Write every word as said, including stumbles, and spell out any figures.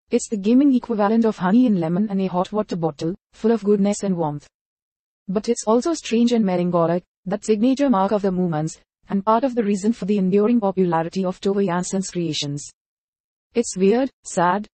It's the gaming equivalent of honey in lemon and a hot water bottle, full of goodness and warmth. But it's also strange and melancholic, that signature mark of the Moomins, and part of the reason for the enduring popularity of Tove Janssons' creations. It's weird, sad,